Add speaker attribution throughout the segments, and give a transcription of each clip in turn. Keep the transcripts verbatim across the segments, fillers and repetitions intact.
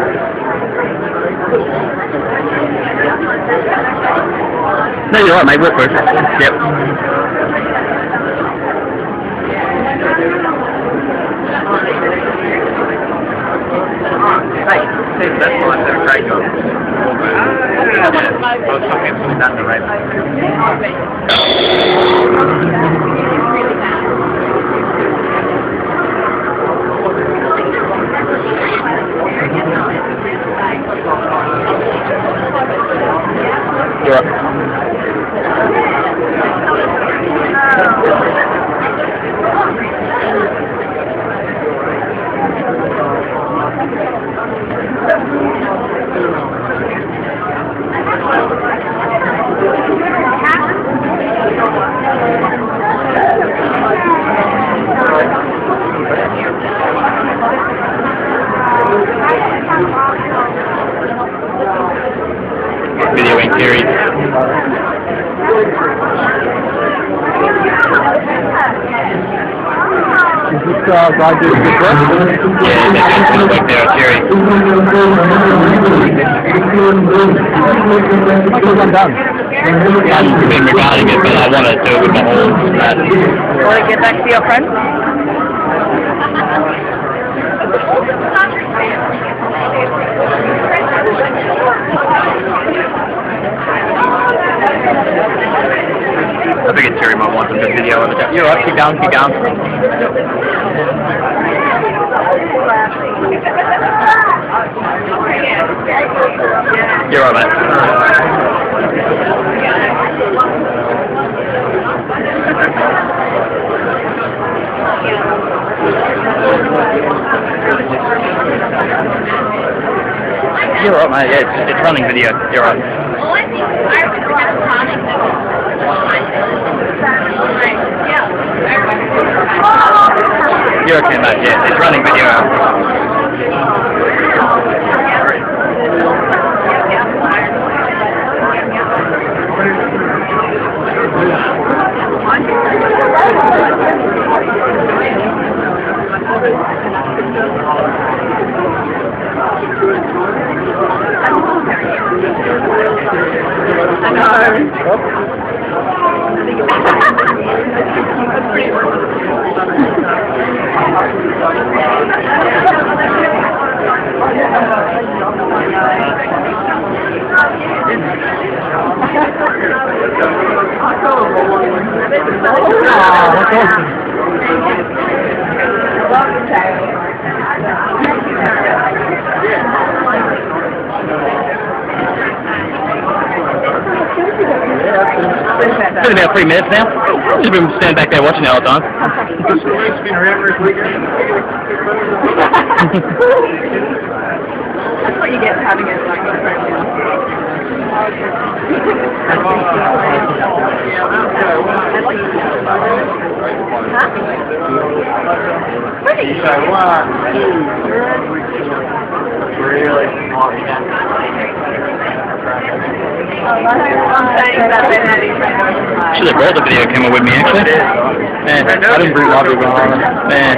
Speaker 1: No, you're right, mate. Work for it. Yep.
Speaker 2: Hey, that's the one that Craig got. Yeah, I was talking to that the right.
Speaker 1: You're right. Videoing series.
Speaker 3: Is this uh, guy doing good work?
Speaker 1: Yeah, they're doing some work there at Jerry.
Speaker 3: Much has done.
Speaker 1: I've been regarding it, but I want to do it with my horns.
Speaker 4: Want to get back to your friend?
Speaker 1: I figured Terry might want some good video of it. You're right, keep going, keep going. You're right, mate. You're right, mate. Yeah, it's, it's running video. You're right. You're okay, mate. Yeah, it's running video.
Speaker 4: I know.
Speaker 1: It's been about three minutes now. Just been standing back there watching it all the time.
Speaker 2: It's been around for a weekend.
Speaker 4: That's what you get for having it like a friend now. Pretty.
Speaker 2: So one, two, really hot.
Speaker 1: Should have brought the video camera with me, actually. Man, I didn't bring my video on. Man.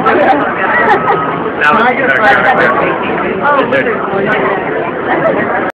Speaker 2: That was